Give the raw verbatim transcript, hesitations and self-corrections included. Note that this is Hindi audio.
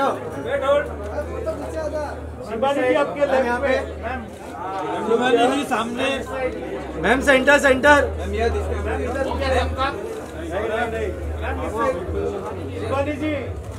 शिवानी जी आपके लेफ्ट पे, शिवानी जी सामने, मैम सेंटर सेंटर। शिवानी जी